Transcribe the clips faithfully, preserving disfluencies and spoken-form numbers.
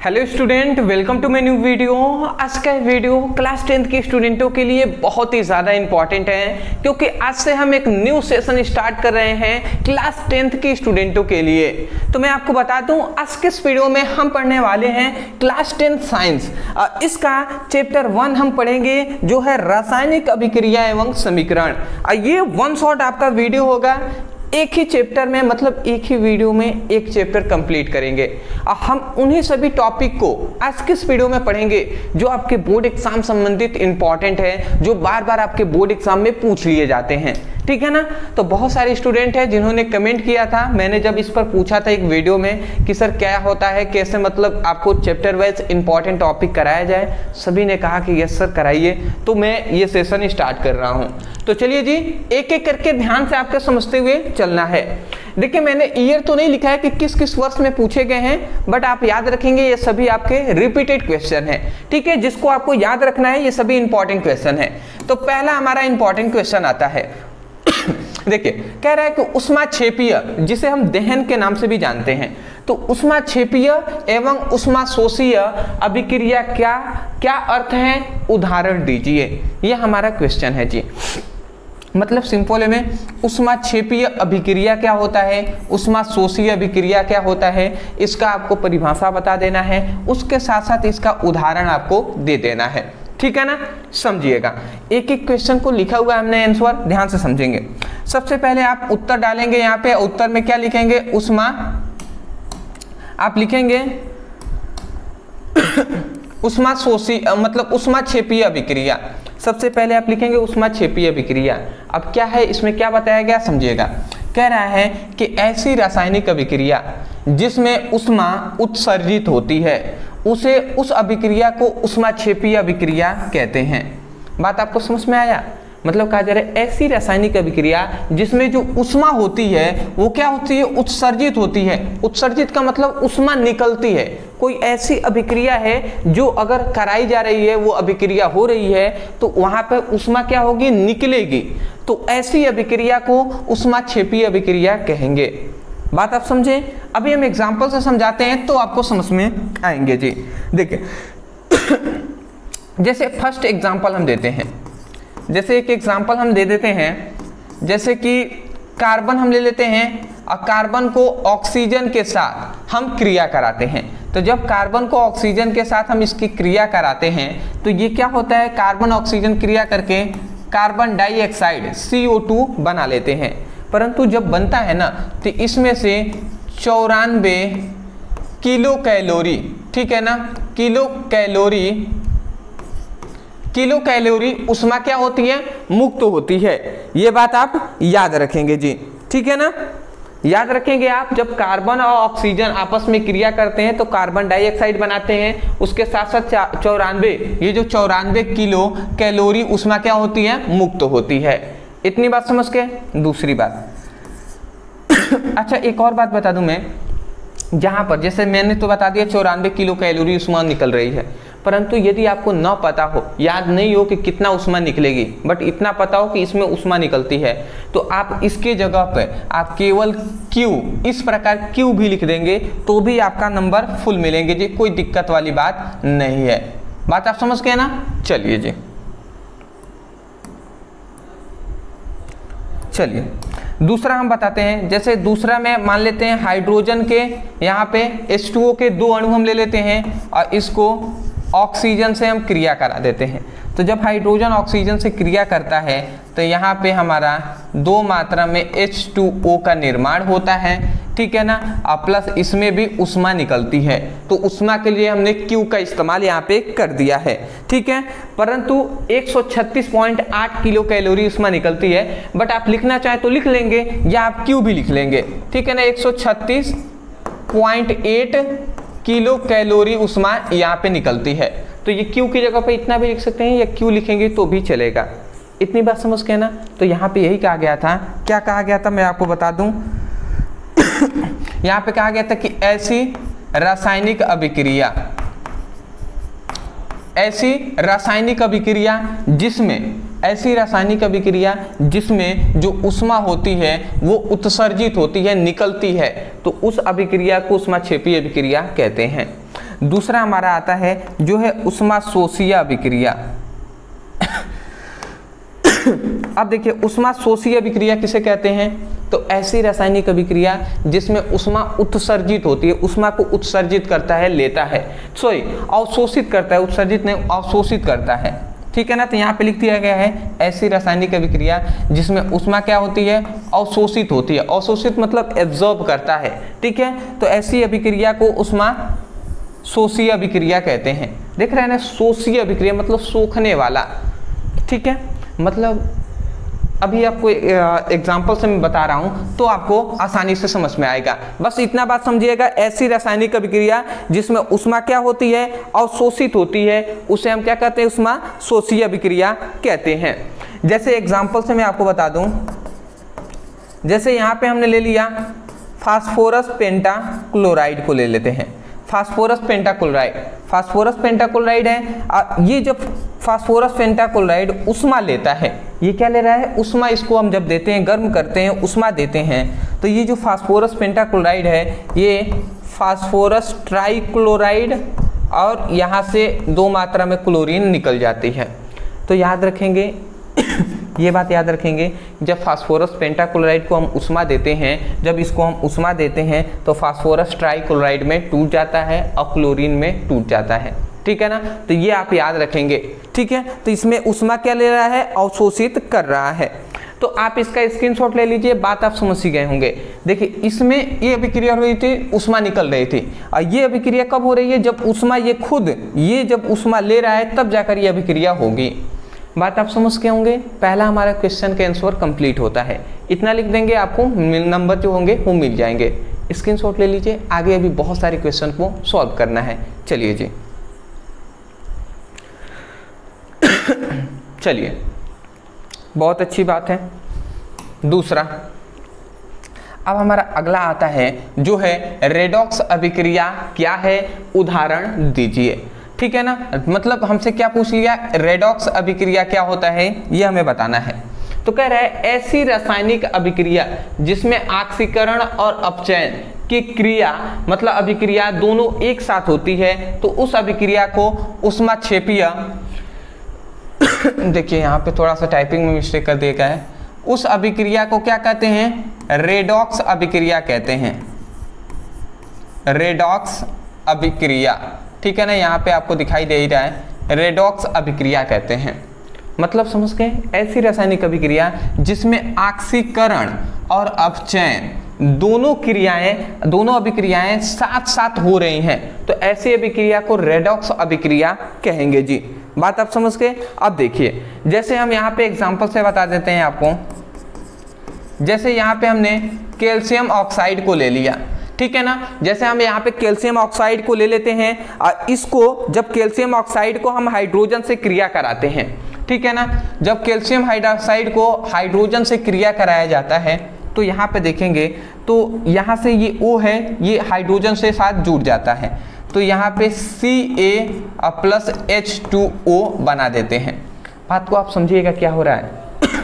Hello student, welcome to my new video. आज का video class tenth के स्टूडेंटों के लिए बहुत ही ज़्यादा इंपॉर्टेंट है, क्योंकि आज से हम एक न्यू सेशन स्टार्ट कर रहे हैं क्लास टेंथ के स्टूडेंटों के लिए। तो मैं आपको बता दूं, आज के इस वीडियो में हम पढ़ने वाले हैं क्लास टेंथ साइंस। इसका चैप्टर वन हम पढ़ेंगे, जो है रासायनिक अभिक्रिया एवं समीकरण। ये वन शॉट आपका वीडियो होगा, एक ही चैप्टर में, मतलब एक ही वीडियो में एक चैप्टर कंप्लीट करेंगे। और हम उन्हीं सभी टॉपिक को आज के इस वीडियो में पढ़ेंगे जो आपके बोर्ड एग्जाम संबंधित इंपॉर्टेंट है, जो बार बार आपके बोर्ड एग्जाम में पूछ लिए जाते हैं। ठीक है ना। तो बहुत सारे स्टूडेंट हैं जिन्होंने कमेंट किया था, मैंने जब इस पर पूछा था एक वीडियो में कि सर क्या होता है, कैसे मतलब आपको चैप्टर वाइज इंपॉर्टेंट टॉपिक कराया जाए, सभी ने कहा कि यस सर कराइए। तो मैं ये सेशन स्टार्ट कर रहा हूँ। तो चलिए जी, एक एक करके ध्यान से आपको समझते हुए चलना है। देखिए, मैंने ईयर तो नहीं लिखा है कि किस किस वर्ष में पूछे गए हैं, बट आप याद रखेंगे ये सभी आपके रिपीटेड क्वेश्चन है। ठीक है, जिसको आपको याद रखना है, ये सभी इंपॉर्टेंट क्वेश्चन है। तो पहला हमारा इंपॉर्टेंट क्वेश्चन आता है। देखिए, कह रहा है कि उष्माक्षेपीय, जिसे हम दहन के नाम से भी जानते हैं, तो उष्माक्षेपीय एवं उष्माशोषीय अभिक्रिया क्या क्या अर्थ है, उदाहरण दीजिए। ये हमारा क्वेश्चन है जी। मतलब सिंपल में उष्माक्षेपीय अभिक्रिया क्या होता है, उष्माशोषीय अभिक्रिया क्या होता है, इसका आपको परिभाषा बता देना है, उसके साथ साथ इसका उदाहरण आपको दे देना है। ठीक है ना, समझिएगा। एक एक क्वेश्चन को लिखा हुआ है हमने आंसर, ध्यान से समझेंगे। सबसे पहले आप उत्तर डालेंगे यहाँ पे, उत्तर में क्या लिखेंगे, उष्मा, आप लिखेंगे उष्माशोषी मतलब उष्माक्षेपीय अभिक्रिया। सबसे पहले आप लिखेंगे उष्माक्षेपीय अभिक्रिया। अब क्या है, इसमें क्या बताया गया, समझिएगा। कह रहा है कि ऐसी रासायनिक अभिक्रिया जिसमें उष्मा उत्सर्जित होती है, उसे उस अभिक्रिया को उष्माक्षेपीय अभिक्रिया कहते हैं। बात आपको समझ में आया? मतलब कहा जा रहा है ऐसी रासायनिक अभिक्रिया जिसमें जो उष्मा होती है वो क्या होती है, उत्सर्जित होती है। उत्सर्जित का मतलब उष्मा निकलती है। कोई ऐसी अभिक्रिया है जो अगर कराई जा रही है, वो अभिक्रिया हो रही है, तो वहां पर उष्मा क्या होगी, निकलेगी। तो ऐसी अभिक्रिया को उष्माक्षेपीय अभिक्रिया कहेंगे। बात आप समझे? अभी हम एग्जाम्पल से समझाते हैं तो आपको समझ में आएंगे जी। देखिए, जैसे फर्स्ट एग्जाम्पल हम देते हैं, जैसे एक एग्जाम्पल हम दे देते हैं, जैसे कि कार्बन हम ले लेते हैं और कार्बन को ऑक्सीजन के साथ हम क्रिया कराते हैं। तो जब कार्बन को ऑक्सीजन के साथ हम इसकी क्रिया कराते हैं तो ये क्या होता है, कार्बन ऑक्सीजन क्रिया करके carbon dioxide C O two बना लेते हैं। परंतु जब बनता है ना, तो इसमें से चौरानवे किलो कैलोरी, ठीक है ना, किलो कैलोरी किलो कैलोरी उष्मा क्या होती है, मुक्त होती है। ये बात आप याद रखेंगे जी। ठीक है ना, याद रखेंगे आप। जब कार्बन और ऑक्सीजन आपस में क्रिया करते हैं तो कार्बन डाइऑक्साइड बनाते हैं, उसके साथ साथ चौरानवे ये जो चौरानवे किलो कैलोरी उष्मा क्या होती है, मुक्त होती है। इतनी बात समझ के दूसरी बात अच्छा, एक और बात बता दूं मैं, जहां पर जैसे मैंने तो बता दिया चौरानवे किलो कैलोरी उष्मा निकल रही है, परंतु यदि आपको न पता हो, याद नहीं हो कि कितना उष्मा निकलेगी, बट इतना पता हो कि इसमें उष्मा निकलती है, तो आप इसके जगह पे आप केवल Q, इस प्रकार Q भी लिख देंगे तो भी आपका नंबर फुल मिलेंगे जी। कोई दिक्कत वाली बात नहीं है। बात आप समझ गए ना? चलिए जी, चलिए दूसरा हम बताते हैं। जैसे दूसरा में मान लेते हैं हाइड्रोजन के यहाँ पे एच टू ओ के दो अणु हम ले लेते हैं और इसको ऑक्सीजन से हम क्रिया करा देते हैं। तो जब हाइड्रोजन ऑक्सीजन से क्रिया करता है तो यहाँ पे हमारा दो मात्रा में एच टू ओ का निर्माण होता है। ठीक है ना, और प्लस इसमें भी उष्मा निकलती है। तो उष्मा के लिए हमने Q का इस्तेमाल यहाँ पे कर दिया है। ठीक है, परंतु एक सौ छत्तीस पॉइंट आठ किलो कैलोरी उष्मा निकलती है, बट आप लिखना चाहे तो लिख लेंगे या आप Q भी लिख लेंगे। ठीक है ना, एक सौ छत्तीस पॉइंट आठ किलो कैलोरी उष्मा यहाँ पे निकलती है। तो ये Q की जगह पे इतना भी लिख सकते हैं या Q लिखेंगे तो भी चलेगा। इतनी बात समझ गए ना? तो यहाँ पे यही कहा गया था। क्या कहा गया था, मैं आपको बता दूं। यहाँ पे कहा गया था कि ऐसी रासायनिक अभिक्रिया ऐसी रासायनिक अभिक्रिया जिसमें ऐसी रासायनिक अभिक्रिया जिसमें जो ऊष्मा होती है वो उत्सर्जित होती है, निकलती है, तो उस अभिक्रिया को ऊष्माक्षेपीय अभिक्रिया कहते हैं। दूसरा हमारा आता है जो है उष्माशोषीय अभिक्रिया। अब देखिए उष्माशोषीय अभिक्रिया किसे कहते हैं, तो ऐसी रासायनिक अभिक्रिया जिसमें उष्मा उत्सर्जित होती है, उष्मा को उत्सर्जित करता है, लेता है, सॉरी अवशोषित करता है, उत्सर्जित नहीं अवशोषित करता है, ठीक है ना। तो यहाँ पे लिख दिया गया है ऐसी रासायनिक अभिक्रिया जिसमें उष्मा क्या होती है, अवशोषित होती है। अवशोषित मतलब एब्जॉर्ब करता है, ठीक है। तो ऐसी अभिक्रिया को उष्मा शोषीय अभिक्रिया कहते हैं। देख रहे हैं ना, शोषीय अभिक्रिया मतलब सोखने वाला, ठीक है। मतलब अभी आपको एग्जाम्पल से मैं बता रहा हूं तो आपको आसानी से समझ में आएगा। बस इतना बात समझिएगा, ऐसी रासायनिक अभिक्रिया जिसमें उष्मा क्या होती है, अवशोषित होती है, उसे हम क्या कहते हैं, उष्मा शोषीय अभिक्रिया कहते हैं। जैसे एग्जाम्पल से मैं आपको बता दूं, जैसे यहाँ पे हमने ले लिया फास्फोरस पेंटाक्लोराइड को ले लेते हैं। फास्फोरस पेंटाक्लोराइड, फास्फोरस पेंटाक्लोराइड है, ये जब फास्फोरस पेंटाक्लोराइड उष्मा लेता है, ये क्या ले रहा है, उष्मा। इसको हम जब देते हैं, गर्म करते हैं, उष्मा देते हैं, तो ये जो फास्फोरस पेंटाक्लोराइड है ये फास्फोरस ट्राइक्लोराइड और यहाँ से दो मात्रा में क्लोरीन निकल जाती है। तो याद रखेंगे ये बात याद रखेंगे, जब फास्फोरस पेंटाक्लोराइड को हम उष्मा देते हैं, जब इसको हम उष्मा देते हैं तो फास्फोरस ट्राइक्लोराइड में टूट जाता है और क्लोरीन में टूट जाता है, ठीक है ना। तो ये आप याद रखेंगे, ठीक है। तो इसमें उष्मा क्या ले रहा है, अवशोषित कर रहा है। तो आप इसका स्क्रीनशॉट ले लीजिए, बात आप समझ ही गए होंगे। देखिए इसमें ये अभिक्रिया हो रही थी, उष्मा निकल रही थी, और ये अभिक्रिया कब हो रही है, जब उष्मा ये खुद ये जब उष्मा ले रहा है तब जाकर ये अभिक्रिया होगी। बात आप समझ के होंगे। पहला हमारा क्वेश्चन का आंसर कंप्लीट होता है, इतना लिख देंगे, आपको नंबर जो होंगे वो मिल जाएंगे। स्क्रीनशॉट ले लीजिए, आगे अभी बहुत सारे क्वेश्चन को सॉल्व करना है। चलिए जी, चलिए बहुत अच्छी बात है। दूसरा अब हमारा अगला आता है जो है रेडॉक्स अभिक्रिया क्या है, उदाहरण दीजिए, ठीक है ना। मतलब हमसे क्या पूछ लिया, रेडॉक्स अभिक्रिया क्या होता है ये हमें बताना है। तो कह रहा है ऐसी रासायनिक अभिक्रिया जिसमें ऑक्सीकरण और अपचयन की क्रिया मतलब अभिक्रिया दोनों एक साथ होती है, तो उस अभिक्रिया को उष्माक्षेपीय देखिए यहाँ पे थोड़ा सा टाइपिंग में मिस्टेक कर दिया गया है। उस अभिक्रिया को क्या कहते हैं, रेडॉक्स अभिक्रिया कहते हैं, रेडॉक्स अभिक्रिया, ठीक है ना। यहाँ पे आपको दिखाई दे ही रहा है, रेडॉक्स अभिक्रिया कहते हैं। मतलब समझ गए, ऐसी रासायनिक अभिक्रिया जिसमें ऑक्सीकरण और अपचयन दोनों क्रियाएं दोनों अभिक्रियाएं साथ साथ हो रही हैं, तो ऐसी अभिक्रिया को रेडॉक्स अभिक्रिया कहेंगे जी। बात आप समझ गए। अब देखिए जैसे हम यहाँ पे एग्जांपल से बता देते हैं आपको, जैसे यहाँ पे हमने कैल्शियम ऑक्साइड को ले लिया, ठीक है ना। जैसे हम यहाँ पे कैल्शियम ऑक्साइड को ले लेते हैं, और इसको जब कैल्शियम ऑक्साइड को हम हाइड्रोजन से क्रिया कराते हैं, ठीक है ना। जब कैल्शियम हाइड्रोक्साइड को हाइड्रोजन से क्रिया कराया जाता है तो यहाँ पे देखेंगे तो यहाँ से ये O है, ये हाइड्रोजन से साथ जुड़ जाता है, तो यहाँ पे C A plus H two O बना देते हैं। बात को आप समझिएगा क्या हो रहा है,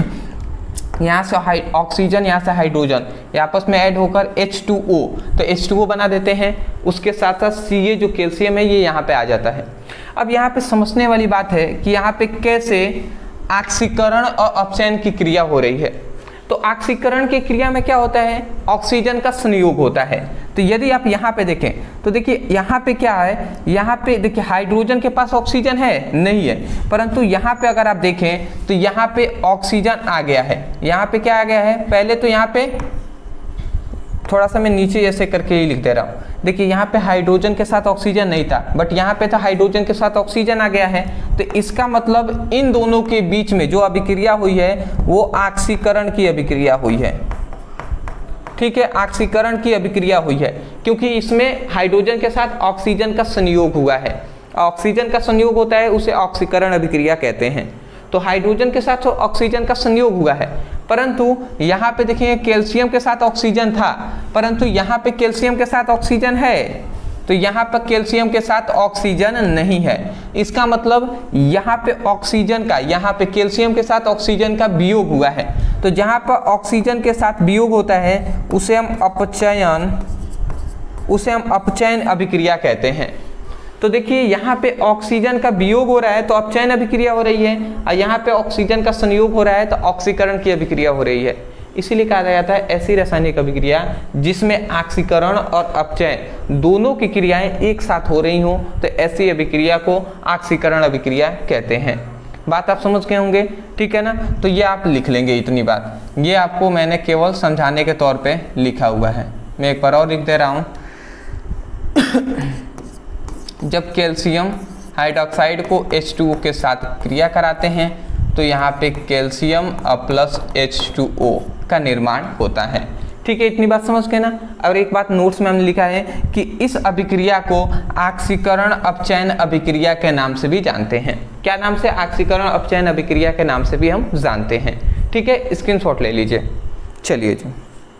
यहाँ से ऑक्सीजन यहाँ से हाइड्रोजन ये आपस में ऐड होकर एच टू ओ, तो एच टू ओ बना देते हैं, उसके साथ साथ सी ए जो कैल्शियम है ये यहाँ पे आ जाता है। अब यहाँ पे समझने वाली बात है कि यहाँ पे कैसे ऑक्सीकरण और अपचयन की क्रिया हो रही है। तो ऑक्सीकरण की क्रिया में क्या होता है, ऑक्सीजन का संयोग होता है। तो यदि आप यहाँ पे देखें तो देखिए यहाँ पे क्या है, यहाँ पे देखिए हाइड्रोजन के पास ऑक्सीजन है नहीं है, परंतु यहाँ पे अगर आप देखें तो यहाँ पे ऑक्सीजन आ गया है। यहाँ पे क्या आ गया है, पहले तो यहाँ पे थोड़ा सा मैं नीचे ऐसे करके ही लिख दे रहा हूँ। देखिए यहाँ पे हाइड्रोजन के साथ ऑक्सीजन नहीं था, बट यहाँ पे तो हाइड्रोजन के साथ ऑक्सीजन आ गया है। तो इसका मतलब इन दोनों के बीच में जो अभिक्रिया हुई है वो ऑक्सीकरण की अभिक्रिया हुई है, ठीक है। ऑक्सीकरण की अभिक्रिया हुई है क्योंकि इसमें हाइड्रोजन के साथ ऑक्सीजन का संयोग हुआ है। ऑक्सीजन का संयोग होता है उसे ऑक्सीकरण अभिक्रिया कहते हैं। तो हाइड्रोजन के साथ ऑक्सीजन का संयोग हुआ है, परंतु यहाँ पे देखिए कैल्शियम के साथ ऑक्सीजन था, परंतु यहाँ पे कैल्शियम के साथ ऑक्सीजन है, तो यहाँ पर कैल्शियम के साथ ऑक्सीजन नहीं है। इसका मतलब यहाँ पे ऑक्सीजन का यहाँ पे कैल्शियम के साथ ऑक्सीजन का वियोग हुआ है। तो जहाँ पर ऑक्सीजन के साथ वियोग होता है उसे हम अपचयन उसे हम अपचयन अभिक्रिया कहते हैं। तो देखिए यहाँ पे ऑक्सीजन का वियोग हो रहा है तो अपचयन अभिक्रिया हो रही है, और यहाँ पे ऑक्सीजन का संयोग हो रहा है तो ऑक्सीकरण की अभिक्रिया हो रही है। इसीलिए कहा जाता है ऐसी रासायनिक अभिक्रिया जिसमें ऑक्सीकरण और अपचयन दोनों की क्रियाएं एक साथ हो रही हों तो ऐसी अभिक्रिया को ऑक्सीकरण अभिक्रिया कहते हैं। बात आप समझ गए होंगे, ठीक है ना। तो ये आप लिख लेंगे इतनी बात, ये आपको मैंने केवल समझाने के तौर पे लिखा हुआ है। मैं एक बार और लिख दे रहा हूँ। जब कैल्शियम हाइड्रोक्साइड को एच टू ओ के साथ क्रिया कराते हैं तो यहाँ पे calcium plus H two O का निर्माण होता है, ठीक है। इतनी बात समझ गए ना। और एक बात नोट्स में हमने लिखा है कि इस अभिक्रिया को ऑक्सीकरण अपचयन अभिक्रिया के नाम से भी जानते हैं। क्या नाम से? ऑक्सीकरण अपचयन अभिक्रिया के नाम से भी हम जानते हैं, ठीक है। स्क्रीनशॉट ले लीजिए। चलिए जी,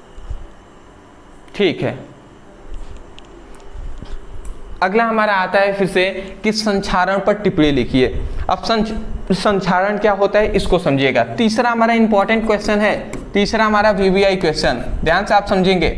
ठीक है। अगला हमारा आता है फिर से कि संक्षारण पर टिप्पणी लिखिए। अब संक्षारण क्या होता है इसको समझिएगा। तीसरा हमारा इंपॉर्टेंट क्वेश्चन है, तीसरा हमारा वीवीआई क्वेश्चन, ध्यान से आप समझेंगे।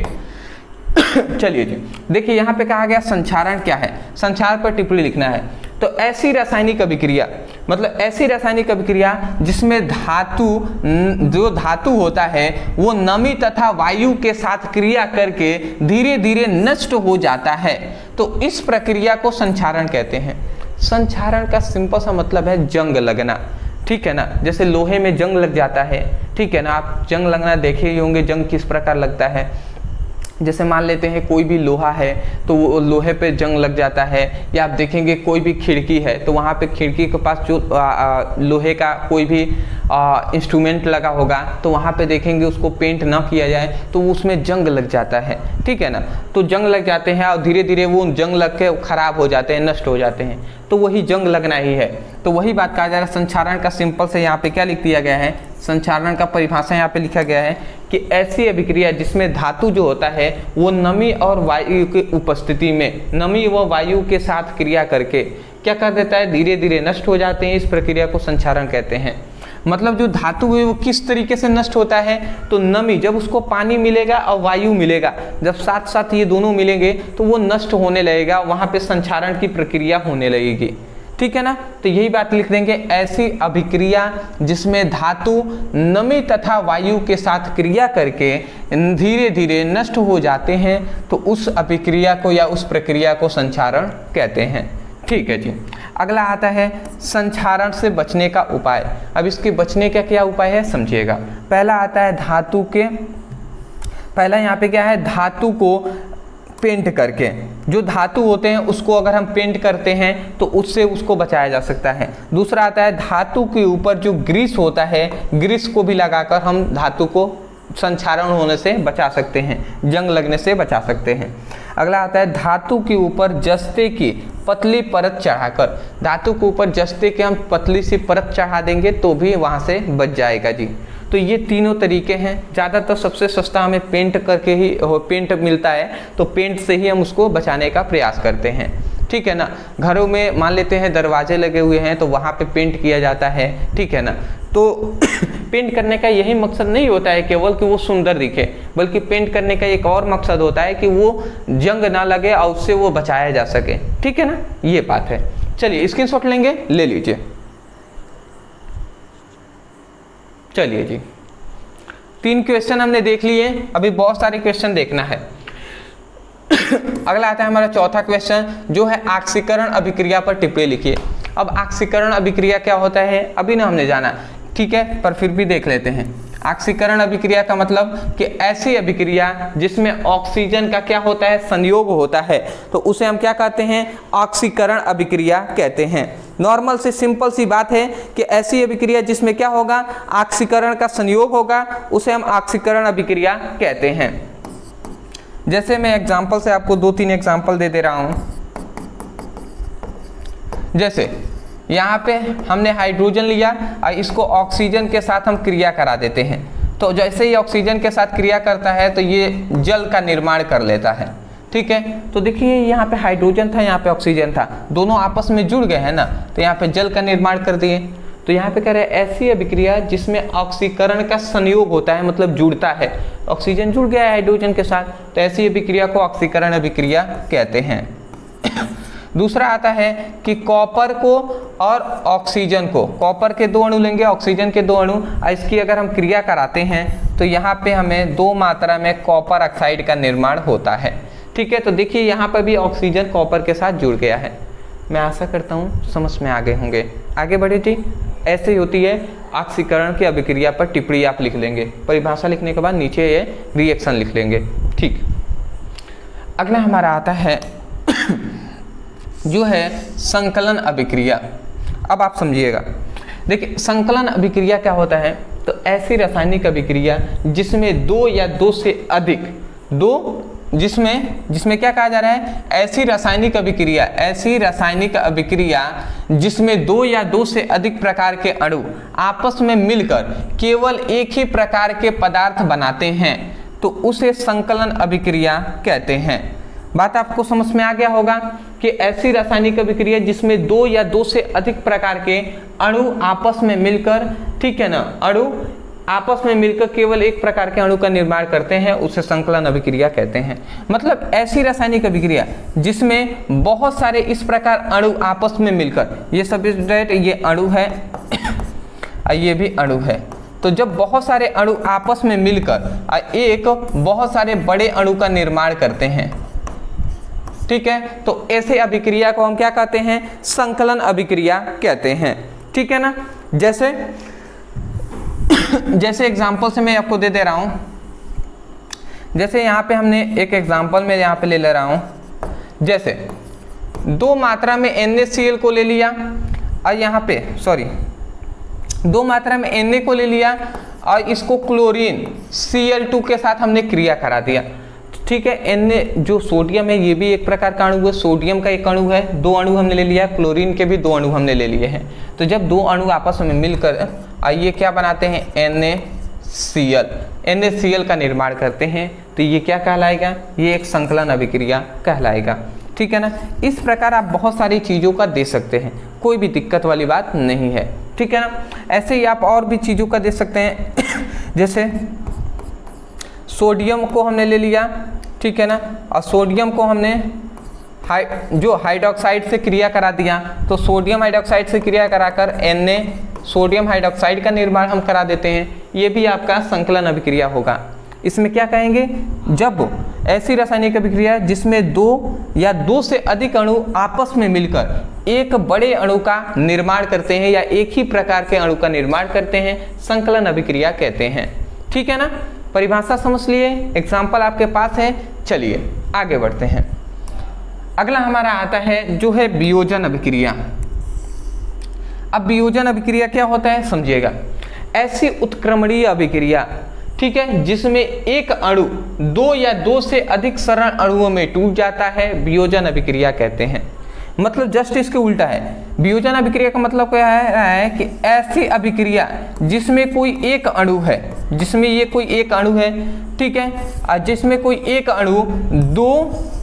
चलिए जी, देखिए यहाँ पे कहा गया संक्षारण क्या है, संक्षारण पर टिप्पणी लिखना है। तो ऐसी रासायनिक अभिक्रिया, मतलब ऐसी रासायनिक अभिक्रिया जिसमें धातु, जो धातु होता है वो नमी तथा वायु के साथ क्रिया करके धीरे धीरे नष्ट हो जाता है, तो इस प्रक्रिया को संक्षारण कहते हैं। संक्षारण का सिंपल सा मतलब है जंग लगना, ठीक है ना। जैसे लोहे में जंग लग जाता है, ठीक है ना। आप जंग लगना देखे ही होंगे, जंग किस प्रकार लगता है। जैसे मान लेते हैं कोई भी लोहा है तो वो लोहे पे जंग लग जाता है, या आप देखेंगे कोई भी खिड़की है तो वहाँ पे खिड़की के पास जो आ, आ, लोहे का कोई भी इंस्ट्रूमेंट लगा होगा तो वहाँ पे देखेंगे उसको पेंट ना किया जाए तो उसमें जंग लग जाता है, ठीक है ना। तो जंग लग जाते हैं और धीरे धीरे वो जंग लग के खराब हो जाते हैं, नष्ट हो जाते हैं, तो वही जंग लगना ही है। तो वही बात कहा जा रहा है। संक्षारण का सिंपल से यहाँ पे क्या लिख दिया गया है, संक्षारण का परिभाषा यहाँ पे लिखा गया है कि ऐसी अभिक्रिया जिसमें धातु जो होता है वो नमी और वायु की उपस्थिति में, नमी व वायु के साथ क्रिया करके क्या कर देता है, धीरे धीरे नष्ट हो जाते हैं। इस प्रक्रिया को संक्षारण कहते हैं। मतलब जो धातु है वो किस तरीके से नष्ट होता है, तो नमी, जब उसको पानी मिलेगा और वायु मिलेगा, जब साथ साथ ये दोनों मिलेंगे तो वो नष्ट होने लगेगा, वहाँ पे संक्षारण की प्रक्रिया होने लगेगी, ठीक है ना। तो यही बात लिख देंगे, ऐसी अभिक्रिया जिसमें धातु नमी तथा वायु के साथ क्रिया करके धीरे धीरे नष्ट हो जाते हैं तो उस अभिक्रिया को या उस प्रक्रिया को संक्षारण कहते हैं, ठीक है जी। अगला आता है संक्षारण से बचने का उपाय। अब इसके बचने का क्या उपाय है समझिएगा। पहला आता है धातु के, पहला यहाँ पे क्या है, धातु को पेंट करके, जो धातु होते हैं उसको अगर हम पेंट करते हैं तो उससे उसको बचाया जा सकता है। दूसरा आता है धातु के ऊपर जो ग्रीस होता है, ग्रीस को भी लगाकर हम धातु को संक्षारण होने से बचा सकते हैं, जंग लगने से बचा सकते हैं। अगला आता है धातु के ऊपर जस्ते की पतली परत चढ़ाकर, धातु के ऊपर जस्ते के हम पतली सी परत चढ़ा देंगे तो भी वहाँ से बच जाएगा जी। तो ये तीनों तरीके हैं। ज़्यादातर सबसे सस्ता हमें पेंट करके ही पेंट मिलता है तो पेंट से ही हम उसको बचाने का प्रयास करते हैं, ठीक है ना। घरों में मान लेते हैं दरवाजे लगे हुए हैं तो वहाँ पे पेंट किया जाता है, ठीक है ना। तो पेंट करने का यही मकसद नहीं होता है केवल कि वो सुंदर दिखे, बल्कि पेंट करने का एक और मकसद होता है कि वो जंग ना लगे और उससे वो बचाया जा सके, ठीक है ना। ये बात है। चलिए स्क्रीनशॉट लेंगे, ले लीजिए। चलिए जी, तीन क्वेश्चन हमने देख लिए, अभी बहुत सारे क्वेश्चन देखना है। अगला आता है हमारा चौथा क्वेश्चन जो है ऑक्सीकरण अभिक्रिया पर टिप्पणी लिखिए। अब ऑक्सीकरण अभिक्रिया क्या होता है अभी ना हमने जाना, ठीक है, पर फिर भी देख लेते हैं। ऑक्सीकरण अभिक्रिया का मतलब कि ऐसी अभिक्रिया जिसमें ऑक्सीजन का क्या होता है, संयोग होता है, तो उसे हम क्या कहते हैं, ऑक्सीकरण अभिक्रिया कहते हैं। नॉर्मल सी सिंपल सी बात है कि ऐसी अभिक्रिया जिसमें क्या होगा, ऑक्सीकरण का संयोग होगा, उसे हम ऑक्सीकरण अभिक्रिया कहते हैं। जैसे मैं एग्जांपल से आपको दो तीन एग्जांपल दे दे रहा हूं। जैसे यहाँ पे हमने हाइड्रोजन लिया और इसको ऑक्सीजन के साथ हम क्रिया करा देते हैं, तो जैसे ही ऑक्सीजन के साथ क्रिया करता है तो ये जल का निर्माण कर लेता है, ठीक है। तो देखिए यहाँ पे हाइड्रोजन था, यहाँ पे ऑक्सीजन था, दोनों आपस में जुड़ गए हैं ना, तो यहाँ पे जल का निर्माण कर दिए। तो यहाँ पे कह रहे हैं ऐसी अभिक्रिया जिसमें ऑक्सीकरण का संयोग होता है, मतलब जुड़ता है, ऑक्सीजन जुड़ गया है हाइड्रोजन के साथ, तो ऐसी अभिक्रिया को ऑक्सीकरण अभिक्रिया कहते हैं। दूसरा आता है कि कॉपर को और ऑक्सीजन को, कॉपर के दो अणु लेंगे, ऑक्सीजन के दो अणु, इसकी अगर हम क्रिया कराते हैं तो यहाँ पे हमें दो मात्रा में कॉपर ऑक्साइड का निर्माण होता है। ठीक है, तो देखिए यहाँ पर भी ऑक्सीजन कॉपर के साथ जुड़ गया है। मैं आशा करता हूँ समझ में आ गए होंगे। आगे बढ़े जी। ऐसे ही होती है ऑक्सीकरण की अभिक्रिया पर टिप्पणी आप लिख लेंगे, परिभाषा लिखने के बाद नीचे ये रिएक्शन लिख लेंगे। ठीक, अगला हमारा आता है जो है संकलन अभिक्रिया। अब आप समझिएगा, देखिए संकलन अभिक्रिया क्या होता है, तो ऐसी रासायनिक अभिक्रिया जिसमें दो या दो से अधिक, दो जिसमें जिसमें क्या कहा जा रहा है, ऐसी रासायनिक अभिक्रिया, ऐसी रासायनिक अभिक्रिया जिसमें दो या दो से अधिक प्रकार के अणु आपस में मिलकर केवल एक ही प्रकार के पदार्थ बनाते हैं, तो उसे संकलन अभिक्रिया कहते हैं। बात आपको समझ में आ गया होगा कि ऐसी रासायनिक अभिक्रिया जिसमें दो या दो से अधिक प्रकार के अणु आपस में मिलकर, ठीक है ना, अणु आपस में मिलकर केवल एक प्रकार के अणु का निर्माण करते हैं, उसे संकलन अभिक्रिया कहते हैं। मतलब ऐसी रासायनिक अभिक्रिया जिसमें बहुत सारे इस प्रकार अणु आपस में मिलकर, ये सब्स्ट्रेट, ये अणु है, ये भी अणु है, तो जब बहुत सारे अणु आपस में मिलकर एक बहुत सारे बड़े अणु का निर्माण करते हैं, ठीक है, तो ऐसे अभिक्रिया को हम क्या कहते हैं, संकलन अभिक्रिया कहते हैं। ठीक है ना। जैसे जैसे एग्जाम्पल से मैं आपको दे दे रहा हूं, जैसे यहाँ पे हमने एक एग्जाम्पल में यहाँ पे ले ले रहा हूं, जैसे दो मात्रा में एन ए सी एल को ले लिया और यहाँ पे सॉरी दो मात्रा में Na को ले लिया और इसको क्लोरीन सी एल टू के साथ हमने क्रिया करा दिया। ठीक है, Na जो सोडियम है ये भी एक प्रकार का अणु है, सोडियम का एक अणु है, दो अणु हमने ले लिया, क्लोरीन के भी दो अणु हमने ले लिए हैं। तो जब दो अणु आपस में मिलकर ये क्या बनाते हैं, N A C L, N A C L का निर्माण करते हैं, तो ये क्या कहलाएगा, ये एक संकलन अभिक्रिया कहलाएगा। ठीक है ना। इस प्रकार आप बहुत सारी चीज़ों का दे सकते हैं, कोई भी दिक्कत वाली बात नहीं है। ठीक है ना। ऐसे ही आप और भी चीज़ों का दे सकते हैं, जैसे सोडियम को हमने ले लिया, ठीक है ना, और सोडियम को हमने हाई जो हाइड्रोक्साइड से क्रिया करा दिया, तो सोडियम हाइड्रोक्साइड से क्रिया कराकर Na सोडियम हाइड्रोक्साइड का निर्माण हम करा देते हैं, ये भी आपका संकलन अभिक्रिया होगा। इसमें क्या कहेंगे, जब ऐसी रासायनिक अभिक्रिया जिसमें दो या दो से अधिक अणु आपस में मिलकर एक बड़े अणु का निर्माण करते हैं या एक ही प्रकार के अणु का निर्माण करते हैं, संकलन अभिक्रिया कहते हैं। ठीक है ना। परिभाषा समझ लिए, एग्जाम्पल आपके पास है। चलिए आगे बढ़ते हैं। अगला हमारा आता है जो है वियोजन अभिक्रिया। अब वियोजन अभिक्रिया क्या होता है समझिएगा, ऐसी उत्क्रमणीय अभिक्रिया, ठीक है, जिसमें एक अणु दो या दो से अधिक सरल अणुओं में टूट जाता है, वियोजन अभिक्रिया कहते हैं। मतलब जस्ट इसके उल्टा है। वियोजन अभिक्रिया का मतलब क्या है कि ऐसी अभिक्रिया जिसमें कोई एक अणु है, जिसमें ये कोई एक अणु है, ठीक है, जिसमें कोई एक अणु दो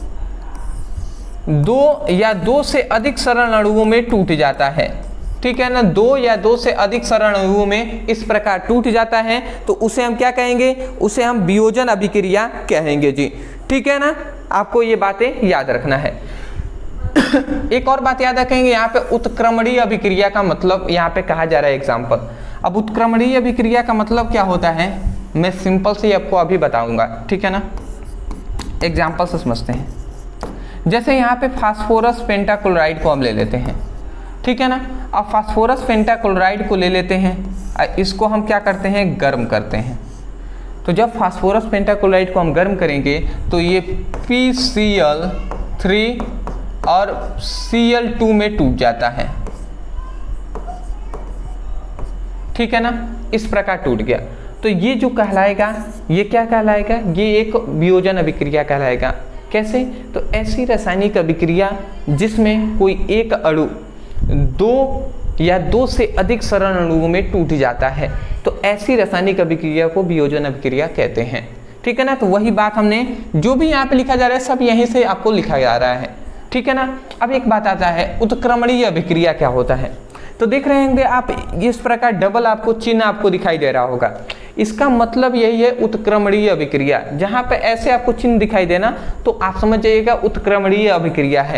दो या दो से अधिक सरल अणुओं में टूट जाता है। ठीक है ना, दो या दो से अधिक सरल अणुओं में इस प्रकार टूट जाता है, तो उसे हम क्या कहेंगे, उसे हम वियोजन अभिक्रिया कहेंगे जी। ठीक है ना, आपको ये बातें याद रखना है। एक और बात याद रखेंगे, यहाँ पे उत्क्रमणीय अभिक्रिया का मतलब यहाँ पे कहा जा रहा है एग्जाम्पल। अब उत्क्रमणीय अभिक्रिया का मतलब क्या होता है, मैं सिंपल से आपको अभी बताऊंगा। ठीक है ना, एग्जाम्पल से समझते हैं। जैसे यहाँ पे फास्फोरस पेंटाक्लोराइड को हम ले लेते हैं, ठीक है ना। अब फास्फोरस पेंटाक्लोराइड को ले लेते हैं, इसको हम क्या करते हैं, गर्म करते हैं। तो जब फास्फोरस पेंटाक्लोराइड को हम गर्म करेंगे तो ये पी सी एल थ्री और सी एल टू में टूट जाता है। ठीक है ना, इस प्रकार टूट गया, तो ये जो कहलाएगा, ये क्या कहलाएगा, ये एक वियोजन अभिक्रिया कहलाएगा। कैसे, तो ऐसी रासायनिक अभिक्रिया जिसमें कोई एक अणु दो या दो से अधिक सरल अणुओं में टूट जाता है, तो ऐसी रासायनिक अभिक्रिया को वियोजन अभिक्रिया कहते हैं। ठीक है ना। तो वही बात हमने, जो भी यहाँ पे लिखा जा रहा है सब यहीं से आपको लिखा जा रहा है। ठीक है ना। अब एक बात आता है, उत्क्रमणीय अभिक्रिया क्या होता है। तो देख रहे होंगे आप, इस प्रकार डबल आपको चिन्ह आपको दिखाई दे रहा होगा, इसका मतलब यही है उत्क्रमणीय अभिक्रिया। जहाँ पे ऐसे आपको चिन्ह दिखाई देना तो आप समझ जाइएगा उत्क्रमणीय अभिक्रिया है।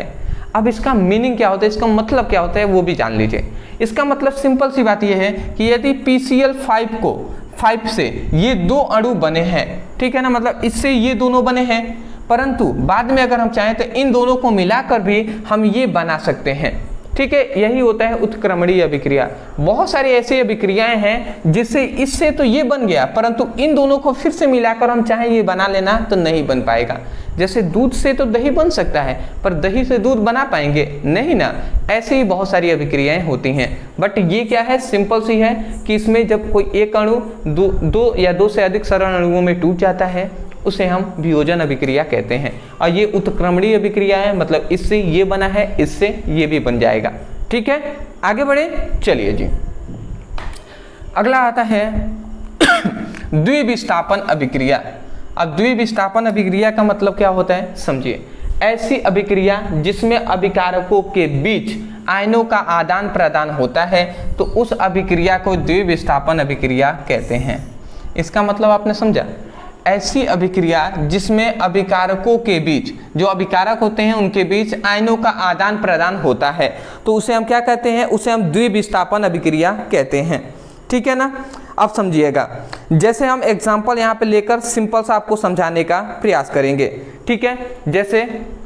अब इसका मीनिंग क्या होता है, इसका मतलब क्या होता है वो भी जान लीजिए। इसका मतलब सिंपल सी बात यह है कि यदि पी सी एल फाइव को फाइव से ये दो अणु बने हैं, ठीक है ना, मतलब इससे ये दोनों बने हैं, परंतु बाद में अगर हम चाहें तो इन दोनों को मिलाकर भी हम ये बना सकते हैं, ठीक है। यही होता है उत्क्रमणीय अभिक्रिया। बहुत सारी ऐसी अभिक्रियाएं हैं जिससे इससे तो ये बन गया, परंतु इन दोनों को फिर से मिलाकर हम चाहें ये बना लेना तो नहीं बन पाएगा। जैसे दूध से तो दही बन सकता है, पर दही से दूध बना पाएंगे नहीं ना। ऐसे ही बहुत सारी अभिक्रियाएं होती हैं, बट ये क्या है, सिंपल सी है कि इसमें जब कोई एक अणु दो, दो या दो से अधिक सरल अणुओं में टूट जाता है उसे हम वियोजन अभिक्रिया कहते हैं। और ये उत्क्रमणीय अभिक्रिया है, मतलब इससे ये बना है, इससे ये भी बन जाएगा, ठीक है। आगे बढ़े, चलिए जी। अगला आता है द्विविस्थापन अभिक्रिया। अब द्विविस्थापन अभिक्रिया का मतलब क्या होता है समझिए। ऐसी अभिक्रिया जिसमें अभिकारकों के बीच आयनों का आदान प्रदान होता है तो उस अभिक्रिया को द्विविस्थापन अभिक्रिया कहते हैं। इसका मतलब आपने समझा। ऐसी अभिक्रिया जिसमें अभिकारकों के बीच, जो अभिकारक होते हैं उनके बीच आयनों का आदान प्रदान होता है तो उसे हम क्या कहते हैं, उसे हम द्विविस्थापन अभिक्रिया कहते हैं, ठीक है ना। अब समझिएगा, जैसे हम एग्जांपल यहाँ पे लेकर सिंपल सा आपको समझाने का प्रयास करेंगे, ठीक है। जैसे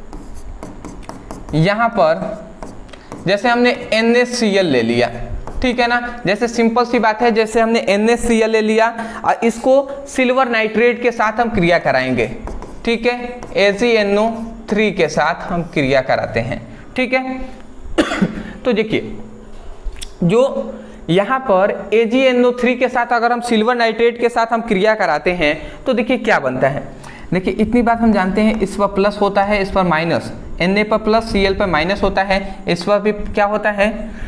यहाँ पर जैसे हमने एन ए सी एल ले लिया, ठीक है ना, जैसे सिंपल सी बात है, जैसे हमने एन ए सी एल ले लिया और इसको सिल्वर नाइट्रेट के साथ हम क्रिया कराएंगे, ठीक है, ए जी एन ओ थ्री के साथ हम क्रिया कराते हैं, ठीक है। तो देखिए, जो यहाँ पर ए जी एन ओ थ्री के साथ अगर हम सिल्वर नाइट्रेट के साथ हम क्रिया कराते हैं तो देखिए क्या बनता है। देखिए इतनी बात हम जानते हैं, इस पर प्लस होता है, इस पर माइनस, Na पर प्लस, Cl पर माइनस होता है, इस पर भी क्या होता है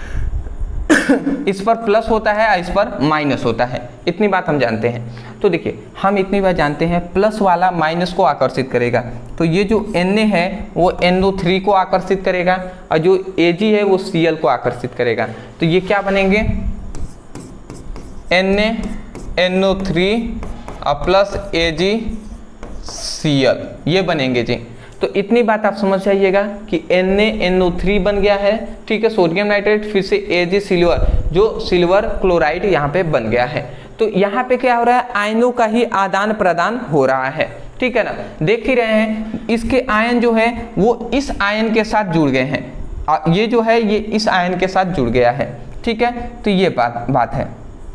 इस पर प्लस होता है, इस पर माइनस होता है। इतनी बात हम जानते हैं। तो देखिए हम इतनी बात जानते हैं, प्लस वाला माइनस को आकर्षित करेगा, तो ये जो Na है वो एन ओ थ्री को आकर्षित करेगा और जो Ag है वो Cl को आकर्षित करेगा। तो ये क्या बनेंगे, Na एन ओ थ्री और प्लस Ag Cl, ये बनेंगे जी। तो इतनी बात आप समझ जाइएगा कि Na एन ओ थ्री बन गया है, ठीक है, सोडियम नाइट्रेट, फिर से Ag सिल्वर, जो सिल्वर क्लोराइड यहाँ पे बन गया है। तो यहाँ पे क्या हो रहा है, आयनों का ही आदान प्रदान हो रहा है, ठीक है ना। देख ही रहे हैं इसके आयन जो है वो इस आयन के साथ जुड़ गए हैं, और ये जो है ये इस आयन के साथ जुड़ गया है, ठीक है। तो ये बात बात है।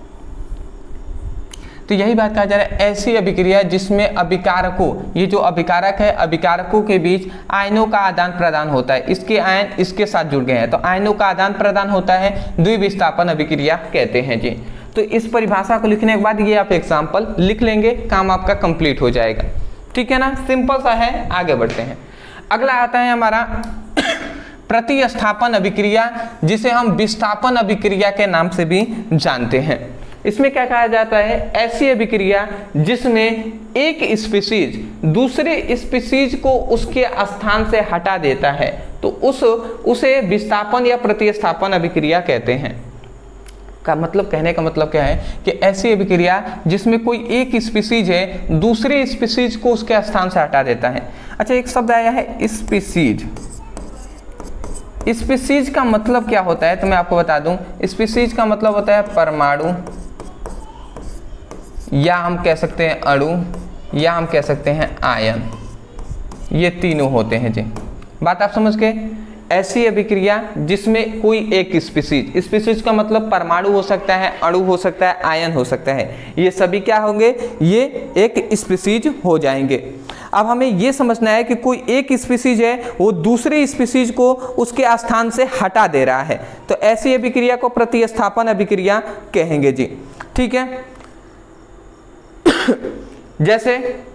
तो यही बात कहा जा रहा है, ऐसी अभिक्रिया जिसमें अभिकारकों, ये जो अभिकारक है, अभिकारकों के बीच आयनों का आदान प्रदान होता है, इसके आयन इसके साथ जुड़ गए हैं तो आयनों का आदान प्रदान होता है, द्विविस्थापन अभिक्रिया कहते हैं जी। तो इस परिभाषा को लिखने के बाद ये आप एग्जाम्पल लिख लेंगे, काम आपका कंप्लीट हो जाएगा, ठीक है ना। सिंपल सा है, आगे बढ़ते हैं। अगला आता है हमारा प्रतिस्थापन अभिक्रिया, जिसे हम विस्थापन अभिक्रिया के नाम से भी जानते हैं। इसमें क्या कहा जाता है, ऐसी अभिक्रिया जिसमें एक स्पीशीज दूसरे स्पीशीज को उसके स्थान से हटा देता है तो उस उसे विस्थापन या प्रतिस्थापन अभिक्रिया कहते हैं। का मतलब, कहने का मतलब क्या है कि ऐसी अभिक्रिया जिसमें कोई एक स्पीशीज है दूसरे स्पीशीज को उसके स्थान से हटा देता है। अच्छा, एक शब्द आया है स्पीशीज। स्पीशीज का मतलब क्या होता है तो मैं आपको बता दूं, स्पीशीज का मतलब होता है परमाणु, या हम कह सकते हैं अणु, या हम कह सकते हैं आयन, ये तीनों होते हैं जी। बात आप समझ गए। ऐसी अभिक्रिया जिसमें कोई एक स्पीशीज, स्पीशीज का मतलब परमाणु हो सकता है, अणु हो सकता है, आयन हो सकता है, ये सभी क्या होंगे, ये एक स्पीशीज हो जाएंगे। अब हमें ये समझना है कि कोई एक स्पीशीज है वो दूसरे स्पीशीज को उसके स्थान से हटा दे रहा है, तो ऐसी अभिक्रिया को प्रतिस्थापन अभिक्रिया कहेंगे जी, ठीक है। जैसे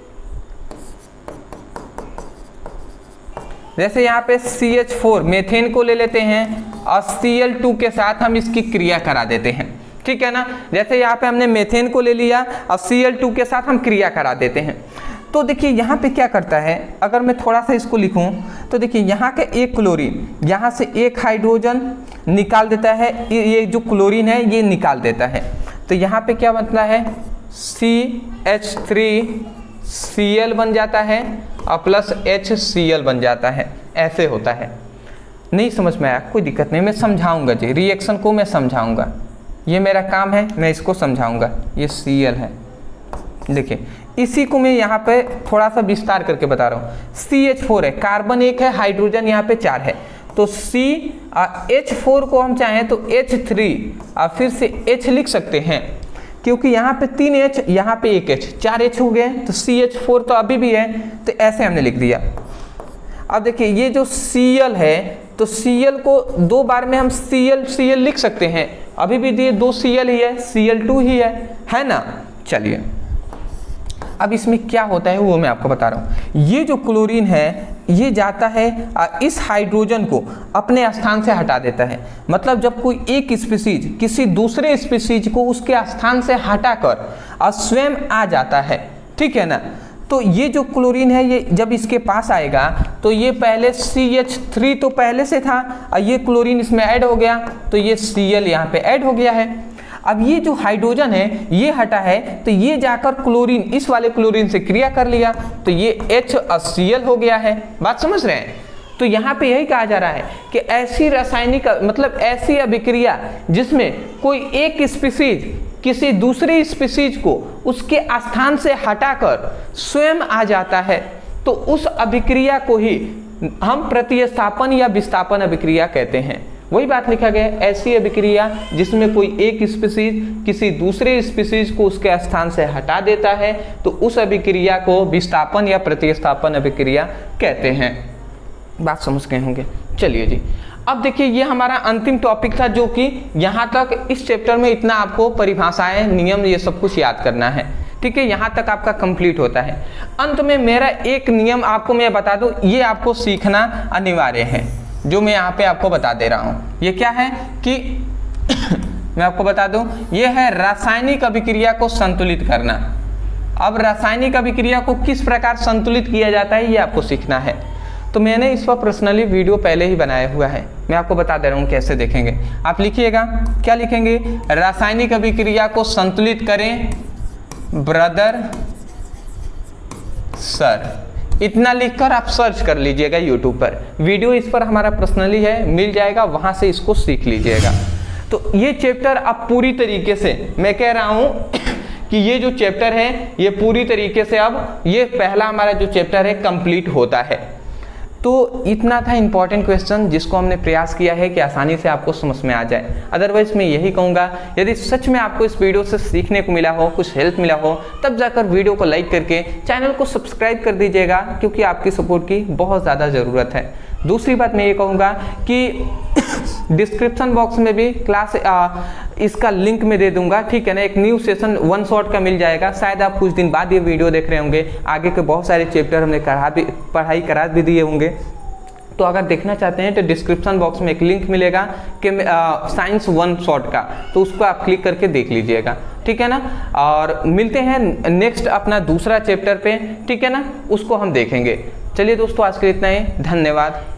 जैसे यहाँ पे सी एच फोर मेथेन को ले लेते हैं और सी एल टू के साथ हम इसकी क्रिया करा देते हैं, ठीक है ना। जैसे यहाँ पे हमने मेथेन को ले लिया और सी एल टू के साथ हम क्रिया करा देते हैं। तो देखिए यहाँ पे क्या करता है, अगर मैं थोड़ा सा इसको लिखूं तो देखिए यहाँ के एक क्लोरीन यहाँ से एक हाइड्रोजन निकाल देता है, ये जो क्लोरीन है ये निकाल देता है। तो यहाँ पे क्या बनता है, C H three C L बन जाता है और प्लस एच सी एल बन जाता है, ऐसे होता है। नहीं समझ में आया कोई दिक्कत नहीं, मैं समझाऊंगा जी, रिएक्शन को मैं समझाऊंगा, ये मेरा काम है, मैं इसको समझाऊंगा। ये सी एल है, देखिए इसी को मैं यहाँ पे थोड़ा सा विस्तार करके बता रहा हूँ। सी एच फोर है, कार्बन एक है, हाइड्रोजन यहाँ पे चार है, तो C एच फोर को हम चाहें तो एच थ्री और फिर से H लिख सकते हैं, क्योंकि यहाँ पे तीन H, यहाँ पे एक H, चार H हो गए, तो सी एच फोर तो अभी भी है, तो ऐसे हमने लिख दिया। अब देखिए ये जो Cl है, तो Cl को दो बार में हम Cl Cl लिख सकते हैं, अभी भी दिए दो Cl ही है, सी एल टू ही है, है ना। चलिए अब इसमें क्या होता है वो मैं आपको बता रहा हूँ। ये जो क्लोरीन है ये जाता है इस हाइड्रोजन को अपने स्थान से हटा देता है, मतलब जब कोई एक स्पीसीज किसी दूसरे स्पीसीज को उसके स्थान से हटाकर स्वयं आ जाता है, ठीक है ना। तो ये जो क्लोरीन है ये जब इसके पास आएगा तो ये पहले सी एच थ्री तो पहले से था और ये क्लोरीन इसमें ऐड हो गया, तो ये Cl यहाँ पे ऐड हो गया है। अब ये जो हाइड्रोजन है ये हटा है, तो ये जाकर क्लोरीन इस वाले क्लोरीन से क्रिया कर लिया, तो ये H और Cl हो गया है। बात समझ रहे हैं। तो यहाँ पे यही कहा जा रहा है कि ऐसी रासायनिक मतलब ऐसी अभिक्रिया जिसमें कोई एक स्पीसीज किसी दूसरे स्पीसीज को उसके स्थान से हटाकर स्वयं आ जाता है, तो उस अभिक्रिया को ही हम प्रतिस्थापन या विस्थापन अभिक्रिया कहते हैं। वही बात लिखा गया है, ऐसी अभिक्रिया जिसमें कोई एक स्पीसीज किसी दूसरे स्पीसीज को उसके स्थान से हटा देता है, तो उस अभिक्रिया को विस्थापन या प्रतिस्थापन अभिक्रिया कहते हैं। बात समझ गए होंगे। चलिए जी, अब देखिए ये हमारा अंतिम टॉपिक था, जो कि यहाँ तक इस चैप्टर में इतना आपको परिभाषाएं, नियम, ये सब कुछ याद करना है, ठीक है। यहाँ तक आपका कंप्लीट होता है। अंत में मेरा एक नियम आपको मैं बता दूं, ये आपको सीखना अनिवार्य है, जो मैं यहाँ पे आपको बता दे रहा हूँ। ये क्या है कि मैं आपको बता दूं, ये है रासायनिक अभिक्रिया को संतुलित करना। अब रासायनिक अभिक्रिया को किस प्रकार संतुलित किया जाता है ये आपको सीखना है। तो मैंने इस पर पर्सनली वीडियो पहले ही बनाया हुआ है, मैं आपको बता दे रहा हूँ कैसे देखेंगे। आप लिखिएगा, क्या लिखेंगे, रासायनिक अभिक्रिया को संतुलित करें ब्रदर सर, इतना लिखकर आप सर्च कर लीजिएगा यूट्यूब पर, वीडियो इस पर हमारा पर्सनली है, मिल जाएगा, वहां से इसको सीख लीजिएगा। तो ये चैप्टर अब पूरी तरीके से मैं कह रहा हूं कि ये जो चैप्टर है ये पूरी तरीके से अब ये पहला हमारा जो चैप्टर है कंप्लीट होता है। तो इतना था इंपॉर्टेंट क्वेश्चन जिसको हमने प्रयास किया है कि आसानी से आपको समझ में आ जाए। अदरवाइज मैं यही कहूँगा, यदि सच में आपको इस वीडियो से सीखने को मिला हो, कुछ हेल्प मिला हो, तब जाकर वीडियो को लाइक करके चैनल को सब्सक्राइब कर दीजिएगा, क्योंकि आपकी सपोर्ट की बहुत ज़्यादा ज़रूरत है। दूसरी बात मैं ये कहूँगा कि डिस्क्रिप्शन बॉक्स में भी क्लास आ, इसका लिंक मैं दे दूंगा, ठीक है ना। एक न्यू सेशन वन शॉट का मिल जाएगा, शायद आप कुछ दिन बाद ये वीडियो देख रहे होंगे, आगे के बहुत सारे चैप्टर हमने करा भी पढ़ाई करा भी दिए होंगे। तो अगर देखना चाहते हैं तो डिस्क्रिप्शन बॉक्स में एक लिंक मिलेगा कि साइंस वन शॉट का, तो उसको आप क्लिक करके देख लीजिएगा, ठीक है ना। और मिलते हैं नेक्स्ट अपना दूसरा चैप्टर पे, ठीक है ना, उसको हम देखेंगे। चलिए दोस्तों, आज के लिए इतना ही, धन्यवाद।